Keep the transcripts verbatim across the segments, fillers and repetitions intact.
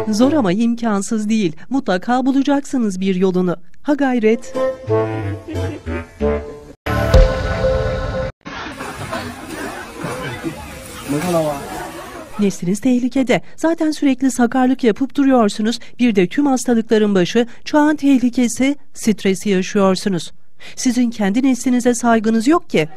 Zor ama imkansız değil. Mutlaka bulacaksınız bir yolunu. Ha gayret. Nesliniz tehlikede. Zaten sürekli sakarlık yapıp duruyorsunuz. Bir de tüm hastalıkların başı çağın tehlikesi, stresi yaşıyorsunuz. Sizin kendi neslinize saygınız yok ki.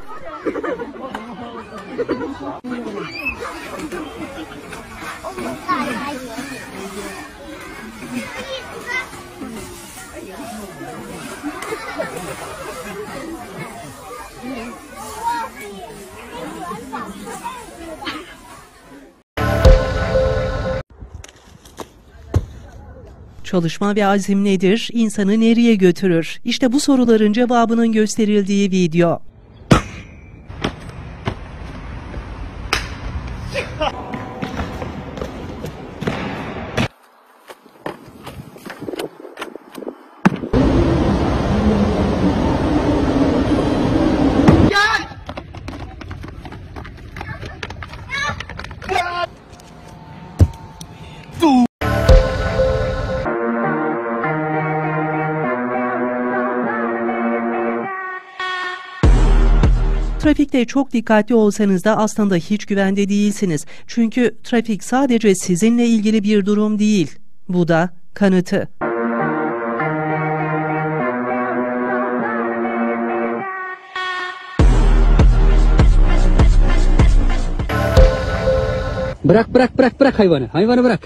Çalışma ve azim nedir? İnsanı nereye götürür? İşte bu soruların cevabının gösterildiği video. Trafikte çok dikkatli olsanız da aslında hiç güvende değilsiniz. Çünkü trafik sadece sizinle ilgili bir durum değil. Bu da kanıtı. Bırak bırak bırak bırak hayvanı. Hayvanı bırak.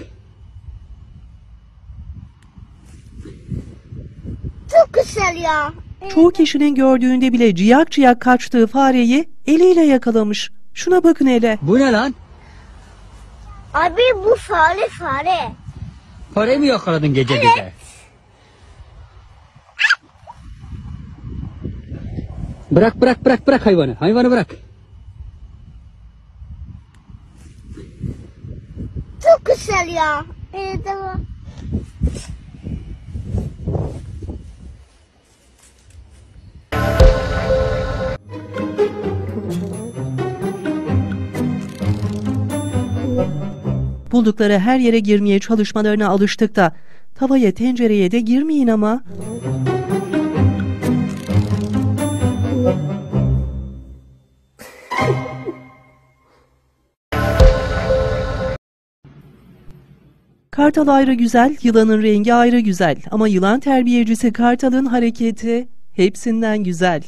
Çok güzel ya. Çoğu kişinin gördüğünde bile ciyak ciyak kaçtığı fareyi eliyle yakalamış. Şuna bakın hele. Bu ne lan? Abi bu fare fare. Fareyi mi yakaladın gece Evet. gece? Bırak bırak bırak bırak hayvanı. Hayvanı bırak. Çok güzel ya. Evet ama. Buldukları her yere girmeye çalışmalarına alıştık da tavaya tencereye de girmeyin ama. Kartal ayrı güzel, yılanın rengi ayrı güzel ama yılan terbiyecisi kartalın hareketi hepsinden güzel.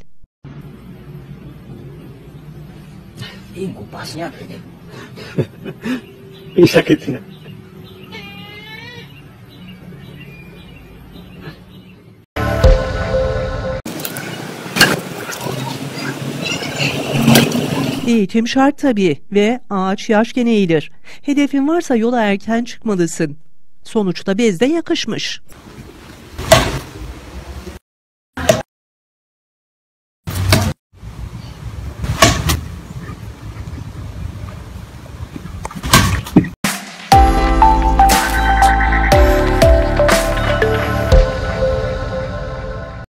Eğitim şart tabii ve ağaç yaşken eğilir. Hedefin varsa yola erken çıkmalısın. Sonuçta bez de yakışmış.